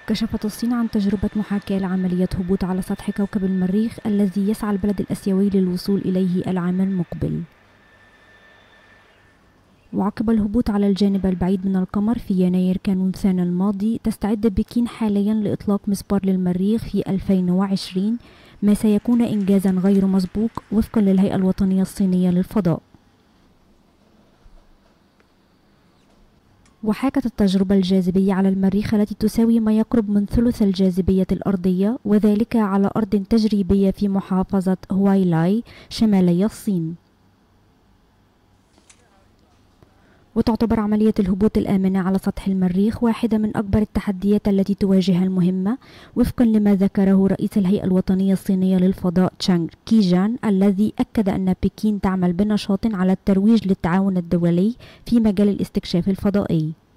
كشفت الصين عن تجربة محاكاة لعملية هبوط على سطح كوكب المريخ الذي يسعى البلد الآسيوي للوصول إليه العام المقبل. وعقب الهبوط على الجانب البعيد من القمر في يناير كانون الماضي، تستعد بكين حاليا لإطلاق مسبار للمريخ في 2020، ما سيكون إنجازا غير مسبوق وفقا للهيئة الوطنية الصينية للفضاء. وحاكت التجربة الجاذبية على المريخ التي تساوي ما يقرب من ثلث الجاذبية الأرضية، وذلك على أرض تجريبية في محافظة هوايلاي شمالي الصين. وتعتبر عملية الهبوط الآمنة على سطح المريخ واحدة من أكبر التحديات التي تواجه المهمة، وفقا لما ذكره رئيس الهيئة الوطنية الصينية للفضاء تشانغ كيجان، الذي أكد أن بكين تعمل بنشاط على الترويج للتعاون الدولي في مجال الاستكشاف الفضائي.